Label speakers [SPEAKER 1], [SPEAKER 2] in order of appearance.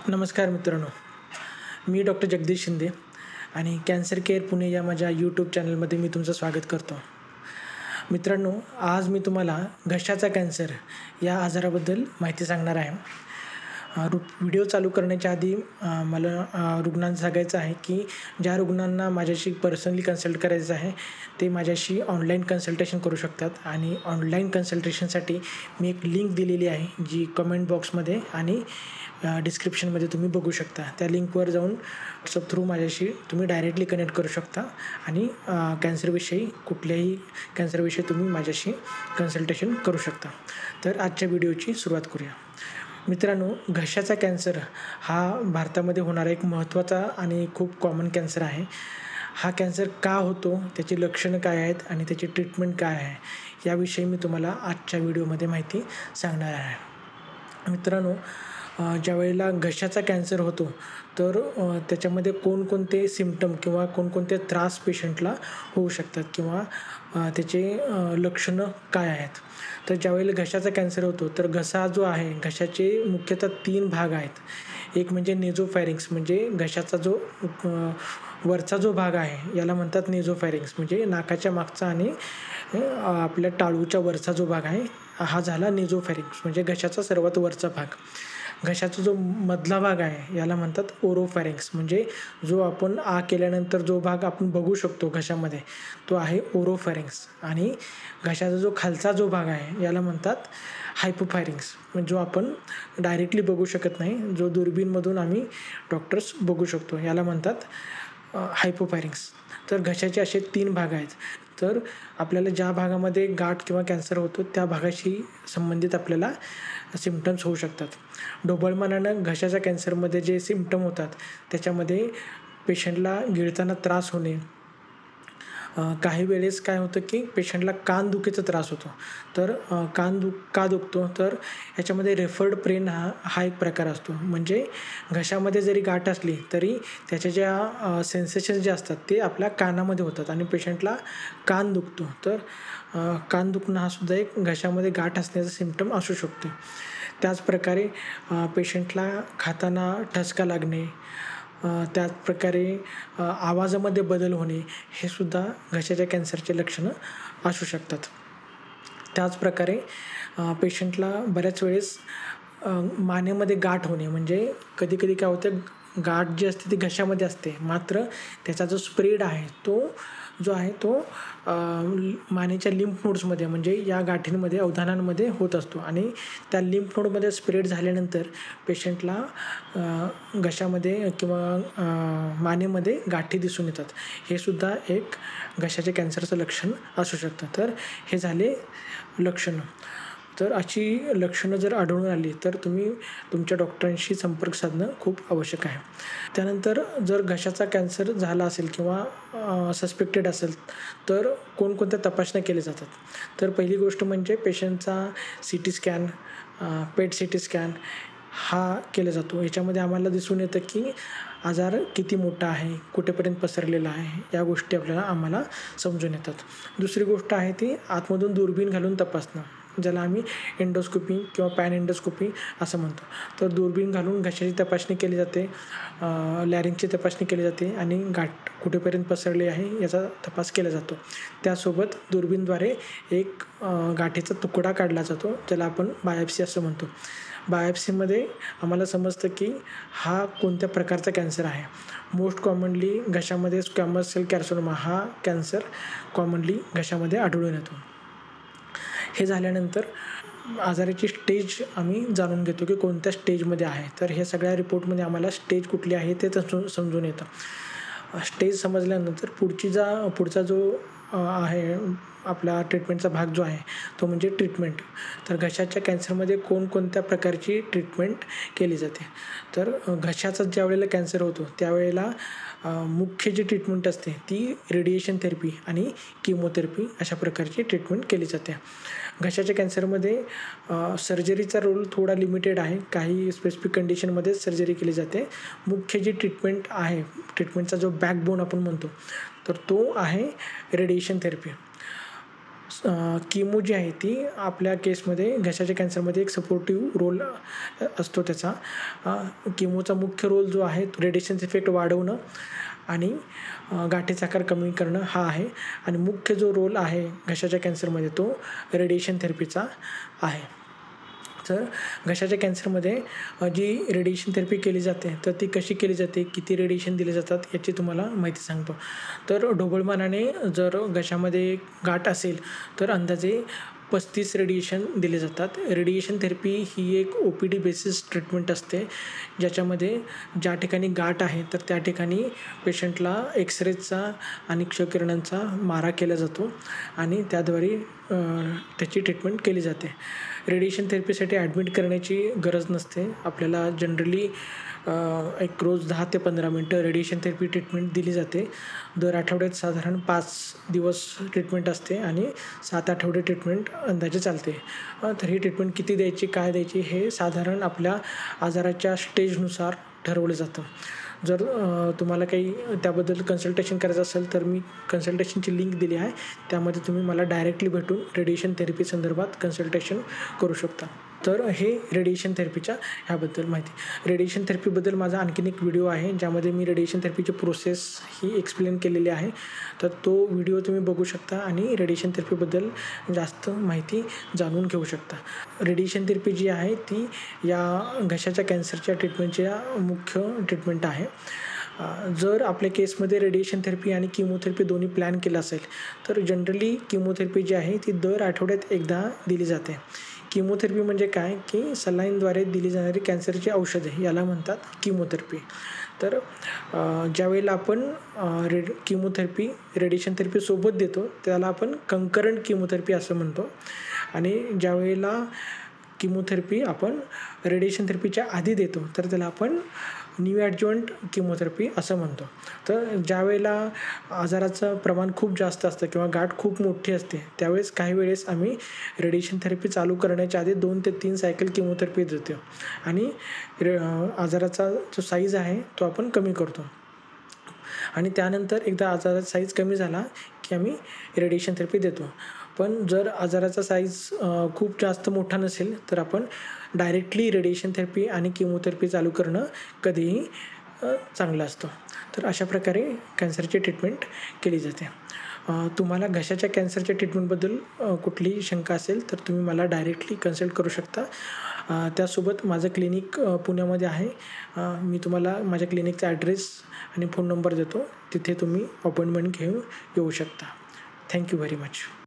[SPEAKER 1] नमस्कार मित्रांनो, मी डॉक्टर जगदीश शिंदे आणि कॅन्सर केअर पुणे या माझ्या यूट्यूब चॅनलमध्ये मी तुमचं स्वागत करतो. मित्रांनो, आज मी तुम्हाला घशाचा कॅन्सर या आजाराबद्दल माहिती सांगणार आहे. व्हिडिओ चालू करण्याच्या आधी मला रुग्णांना सांगायचं आहे की ज्या रुग्णांना माझ्याशी पर्सनली कन्सल्ट करायचं आहे ते माझ्याशी ऑनलाईन कन्सल्टेशन करू शकतात आणि ऑनलाईन कन्सल्टेशनसाठी मी एक लिंक दिलेली आहे जी कमेंट बॉक्समध्ये आणि डिस्क्रिप्शनमध्ये तुम्ही बघू शकता. त्या लिंकवर जाऊन व्हॉट्सअप थ्रू माझ्याशी तुम्ही डायरेक्टली कनेक्ट करू शकता आणि कुठल्याही कॅन्सरविषयी तुम्ही माझ्याशी कन्सल्टेशन करू शकता. तर आजच्या व्हिडिओची सुरुवात करूया. मित्रांनो, घशाचा कॅन्सर हा भारतामध्ये होणारा एक महत्त्वाचा आणि खूप कॉमन कॅन्सर आहे. हा कॅन्सर का होतो, त्याची लक्षणं काय आहेत आणि त्याची ट्रीटमेंट काय आहे याविषयी मी तुम्हाला आजच्या व्हिडिओमध्ये माहिती सांगणार आहे. मित्रांनो, ज्यावेळेला घशाचा कॅन्सर होतो तर त्याच्यामध्ये कोणकोणते सिम्पटम किंवा कोणकोणते त्रास पेशंटला होऊ शकतात किंवा त्याचे लक्षणं काय आहेत. तर ज्यावेळेला घशाचा कॅन्सर होतो तर घसा जो आहे, घशाचे मुख्यतः 3 भाग आहेत. एक म्हणजे नेझोफॅरिंक्स, म्हणजे घशाचा जो वरचा जो भाग आहे याला म्हणतात नेझोफॅरिंक्स, म्हणजे नाकाच्या मागचा आणि आपल्या टाळूच्या वरचा जो भाग आहे हा झाला नेझोफॅरिंक्स, म्हणजे घशाचा सर्वात वरचा भाग. घशाचा जो मधला भाग आहे याला म्हणतात ओरोफॅरिंक्स, म्हणजे जो आपण केल्यानंतर जो भाग आपण बघू शकतो घशामध्ये तो आहे ओरोफॅरिंक्स. आणि घशाचा जो खालचा जो भाग आहे याला म्हणतात हायपोफॅरिंक्स, म्हणजे जो आपण डायरेक्टली बघू शकत नाही, जो दुर्बीणमधून आम्ही डॉक्टर्स बघू शकतो, याला म्हणतात हायपोफॅरिंक्स. तर घशाचे असे 3 भाग आहेत. तर आपल्याला ज्या भागामध्ये गाठ किंवा कॅन्सर होतो त्या भागाशी संबंधित आपल्याला सिम्पटम्स होऊ शकतात. ढोबळमानानं घशाच्या कॅन्सरमध्ये जे सिम्पटम होतात त्याच्यामध्ये पेशंटला गिळताना त्रास होणे, काही वेळेस काय होतं की पेशंटला कानदुखीचा त्रास होतो. तर का दुखतो, तर याच्यामध्ये रेफर्ड पेन हा एक प्रकार असतो. म्हणजे घशामध्ये जरी गाठ असली तरी त्याच्या ज्या सेन्सेशन जे असतात ते आपल्या कानामध्ये होतात आणि पेशंटला कान दुखतो. तर कान दुखणं हा सुद्धा एक घशामध्ये गाठ असण्याचा सिम्पटम असू शकतो. त्याचप्रकारे पेशंटला खाताना ठसका लागणे, त्याचप्रकारे आवाजामध्ये बदल होणे हे सुद्धा घशाच्या कॅन्सरचे लक्षणं असू शकतात. त्याचप्रकारे पेशंटला बऱ्याच वेळेस मानेमध्ये गाठ होणे, म्हणजे कधीकधी काय होतं, गाठ जी असते ती घशामध्ये असते, मात्र त्याचा जो स्प्रेड आहे तो मानेच्या लिम्फ नोड्समध्ये, म्हणजे या गाठींमध्ये अवधानांमध्ये होत असतो आणि त्या लिम्फ नोडमध्ये स्प्रेड झाल्यानंतर पेशंटला घशामध्ये किंवा मानेमध्ये गाठी दिसून येतात. हे सुद्धा एक घशाच्या कॅन्सरचं लक्षण असू शकतं. तर हे झाले लक्षणं. तर अशी लक्षणं जर आढळून आली तर तुम्ही तुमच्या डॉक्टरांशी संपर्क साधणं खूप आवश्यक आहे. त्यानंतर जर घशाचा कॅन्सर झाला असेल किंवा सस्पेक्टेड असेल तर कोणकोणत्या तपासण्या केल्या जातात. तर पहिली गोष्ट म्हणजे पेशंटचा CT scan, PET CT scan हा केला जातो. याच्यामध्ये आम्हाला दिसून येतं की आजार किती मोठा आहे, कुठेपर्यंत पसरलेला आहे, या गोष्टी आम्हाला समजून येतात. दुसरी गोष्ट आहे ती आतमधून दुर्बीण घालून तपासणं, ज्याला आम्ही एंडोस्कोपी किंवा पॅन एंडोस्कोपी असं म्हणतो. तर दुर्बीण घालून घशाची तपासणी केली जाते, लॅरिंगची तपासणी केली जाते आणि गाठ कुठेपर्यंत पसरली आहे याचा तपास केला जातो. त्यासोबत दुर्बीणद्वारे एक गाठीचा तुकडा काढला जातो, ज्याला आपण बायोप्सी असं म्हणतो. बायोप्सीमध्ये आम्हाला समजतं की हा कोणत्या प्रकारचा कॅन्सर आहे. मोस्ट कॉमनली घशामध्ये स्क्वॅमस सेल कार्सिनोमा हा कॅन्सर कॉमनली घशामध्ये आढळून येतो. हे झाल्यानंतर आजाराची स्टेज आम्ही जाणून घेतो की कोणत्या स्टेजमध्ये आहे. तर हे सगळ्या रिपोर्टमध्ये आम्हाला स्टेज कुठली आहे ते समजून येतं. स्टेज समजल्यानंतर पुढचा जो आहे आपला ट्रीटमेंटचा भाग जो आहे तो म्हणजे ट्रीटमेंट. तर घशाच्या कॅन्सरमध्ये कोणकोणत्या प्रकारची ट्रीटमेंट केली जाते. तर घशाचा ज्यावेळेला कॅन्सर होतो त्यावेळेला मुख्य जी ट्रीटमेंट असते ती रेडिएशन थेरपी आणि किमोथेरपी अशा प्रकारची ट्रीटमेंट केली जाते. घशाच्या कॅन्सरमध्ये सर्जरीचा रोल थोडा लिमिटेड आहे. काही स्पेसिफिक कंडिशनमध्ये सर्जरी केली जाते. मुख्य जी ट्रीटमेंट आहे, ट्रीटमेंटचा जो बॅकबोन आपण म्हणतो, तर तो आहे रेडिएशन थेरपी. किमो जी आहे ती आपल्या केसमध्ये घशाच्या कॅन्सरमध्ये एक सपोर्टिव्ह रोल असतो त्याचा. किमोचा मुख्य रोल जो आहे तो रेडिएशन इफेक्ट वाढवणं आणि गाठीचा आकार कमी करणं हा आहे. आणि मुख्य जो रोल आहे घशाच्या कॅन्सरमध्ये तो रेडिएशन थेरपीचा आहे. तर घशाच्या कॅन्सरमध्ये जी रेडिएशन थेरपी केली जाते तर ती कशी केली जाते, किती रेडिएशन दिले जातात याची तुम्हाला माहिती सांगतो. तर ढोबळमानाने जर घशामध्ये गाठ असेल तर अंदाजे 35 रेडिएशन दिले जातात. रेडिएशन थेरपी ही एक OPD बेसिस ट्रीटमेंट असते, ज्याच्यामध्ये ज्या ठिकाणी गाठ आहे तर त्या ठिकाणी पेशंटला एक्सरेचा आणि क्षकिरणांचा मारा केला जातो आणि त्याद्वारे त्याची ट्रीटमेंट केली जाते. रेडिएशन थेरपीसाठी ॲडमिट करण्याची गरज नसते. आपल्याला जनरली एक रोज 10 ते 15 मिनटं रेडिएशन थेरपी ट्रीटमेंट दिली जाते. दर आठवड्यात साधारण 5 दिवस ट्रीटमेंट असते आणि 7 आठवडे ट्रीटमेंट अंदाजे चालते. तर ही ट्रीटमेंट किती द्यायची, काय द्यायची हे साधारण आपल्या आजाराच्या स्टेजनुसार ठरवलं जातं. जर तुम्हाला काही त्याबद्दल कन्सल्टेशन करायचं असेल तर मी कन्सल्टेशनची लिंक दिली आहे. त्यामध्ये तुम्ही मला डायरेक्टली भेटून रेडिएशन थेरपी संदर्भात कन्सल्टेशन करू शकता. तर हे रेडिएशन थेरपीच्या ह्याबद्दल माहिती. रेडिएशन थेरपीबद्दल माझा आणखीन एक व्हिडिओ आहे ज्यामध्ये मी रेडिएशन थेरपीची प्रोसेस ही एक्सप्लेन केलेली आहे. तर तो व्हिडिओ तुम्ही बघू शकता आणि रेडिएशन थेरपीबद्दल जास्त माहिती जाणून घेऊ शकता. रेडिएशन थेरपी जी आहे ती या घशाच्या कॅन्सरच्या ट्रीटमेंटच्या मुख्य ट्रीटमेंट आहे. जर आपल्या केसमध्ये रेडिएशन थेरपी आणि किमोथेरपी दोन्ही प्लॅन केलं असेल तर जनरली किमोथेरपी जी आहे ती दर आठवड्यात एकदा दिली जाते. किमोथेरपी म्हणजे काय की सलाईनद्वारे दिली जाणारी कॅन्सरची औषधे याला म्हणतात किमोथेरपी. तर ज्यावेळेला आपण किमोथेरपी रेडिएशन थेरपी सोबत देतो त्याला आपण कंकरंट किमोथेरपी असं म्हणतो. आणि ज्यावेळेला किमोथेरपी आपण रेडिएशन थेरपीच्या आधी देतो तर त्याला आपण न्यू ॲडज्युव्हंट किमोथेरपी असं म्हणतो. तर ज्यावेळेला आजाराचं प्रमाण खूप जास्त असतं किंवा गाठ खूप मोठी असते त्यावेळेस काही वेळेस आम्ही रेडिएशन थेरपी चालू करण्याच्या आधी 2 ते 3 सायकल किमोथेरपी देतो आणि आजाराचा जो साईज आहे तो आपण कमी करतो. आणि त्यानंतर एकदा आजाराचा साईज कमी झाला की आम्ही रेडिएशन थेरपी देतो. पण जर आजाराचा साईज खूप जास्त मोठा नसेल तर आपण डायरेक्टली रेडिएशन थेरपी आणि किमोथेरपी चालू करणं कधीही चांगलं असतं. तर अशा प्रकारे कॅन्सरची ट्रीटमेंट केली जाते. तुम्हाला घशाच्या कॅन्सरच्या ट्रीटमेंटबद्दल कुठलीही शंका असेल तर तुम्ही मला डायरेक्टली कन्सल्ट करू शकता. त्यासोबत माझं क्लिनिक पुण्यामध्ये आहे. मी तुम्हाला माझ्या क्लिनिकचा ॲड्रेस आणि फोन नंबर देतो. तिथे तुम्ही अपॉइंटमेंट घेऊन येऊ शकता. Thank you very much.